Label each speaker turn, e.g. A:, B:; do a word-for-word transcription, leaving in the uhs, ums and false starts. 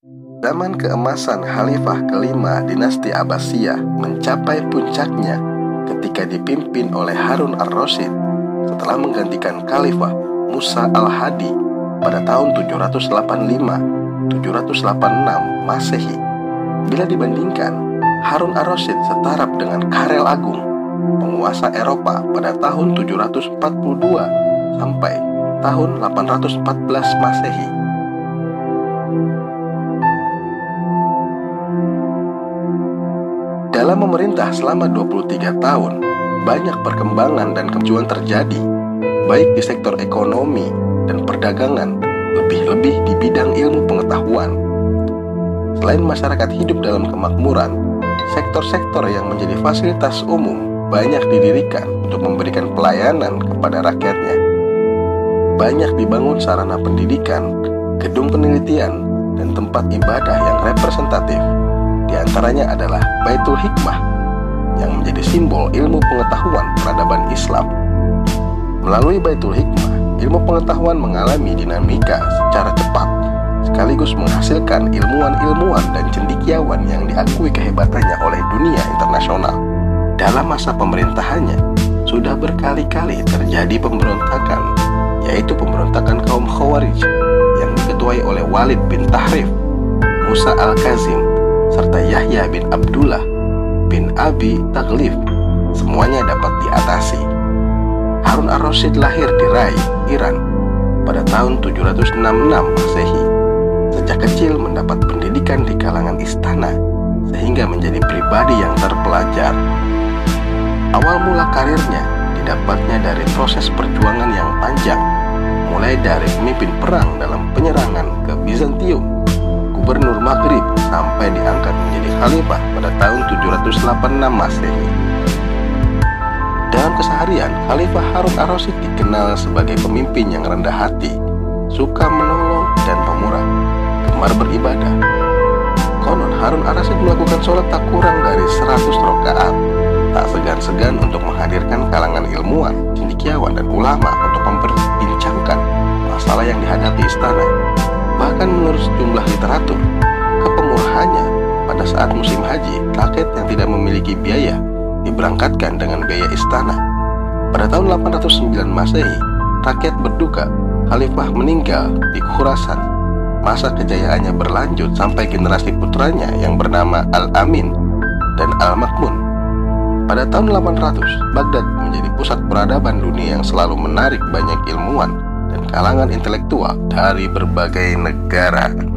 A: Zaman keemasan Khalifah kelima dinasti Abbasiyah mencapai puncaknya ketika dipimpin oleh Harun ar-Rasyid setelah menggantikan Khalifah Musa al-Hadi pada tahun tujuh ratus delapan puluh lima sampai tujuh ratus delapan puluh enam Masehi. Bila dibandingkan, Harun ar-Rasyid setaraf dengan Karel Agung, penguasa Eropa pada tahun tujuh ratus empat puluh dua sampai tahun delapan ratus empat belas Masehi. Dalam memerintah selama dua puluh tiga tahun, banyak perkembangan dan kemajuan terjadi, baik di sektor ekonomi dan perdagangan, lebih-lebih di bidang ilmu pengetahuan. Selain masyarakat hidup dalam kemakmuran, sektor-sektor yang menjadi fasilitas umum banyak didirikan untuk memberikan pelayanan kepada rakyatnya. Banyak dibangun sarana pendidikan, gedung penelitian, dan tempat ibadah yang representatif. Di antaranya adalah Baitul Hikmah yang menjadi simbol ilmu pengetahuan peradaban Islam. Melalui Baitul Hikmah, ilmu pengetahuan mengalami dinamika secara cepat, sekaligus menghasilkan ilmuwan-ilmuwan dan cendekiawan yang diakui kehebatannya oleh dunia internasional. Dalam masa pemerintahannya, sudah berkali-kali terjadi pemberontakan, yaitu pemberontakan kaum Khawarij yang diketuai oleh Walid bin Tahrif, Musa al-Kazim, serta Yahya bin Abdullah bin Abi Taghlib. Semuanya dapat diatasi. Harun ar-Rasyid lahir di Rai, Iran pada tahun tujuh ratus enam puluh enam Masehi. Sejak kecil mendapat pendidikan di kalangan istana, sehingga menjadi pribadi yang terpelajar. Awal mula karirnya didapatnya dari proses perjuangan yang panjang, mulai dari pemimpin perang dalam penyerangan ke Bizantium, gubernur Maghrib, sampai diangkat menjadi khalifah pada tahun tujuh ratus delapan puluh enam Masehi. Dalam keseharian, Khalifah Harun ar-Rasyid dikenal sebagai pemimpin yang rendah hati, suka menolong dan pemurah, gemar beribadah. Konon Harun ar-Rasyid melakukan sholat tak kurang dari seratus rakaat, tak segan-segan untuk menghadirkan kalangan ilmuwan, cendekiawan, dan ulama untuk memperbincangkan masalah yang dihadapi istana. Bahkan menurut sejumlah literatur, kepemurahannya pada saat musim haji, rakyat yang tidak memiliki biaya diberangkatkan dengan biaya istana. Pada tahun delapan ratus sembilan Masehi, rakyat berduka Khalifah meninggal di Khurasan. Masa kejayaannya berlanjut sampai generasi putranya yang bernama Al-Amin dan Al-Makmun. Pada tahun delapan ratus, Baghdad menjadi pusat peradaban dunia yang selalu menarik banyak ilmuwan dan kalangan intelektual dari berbagai negara.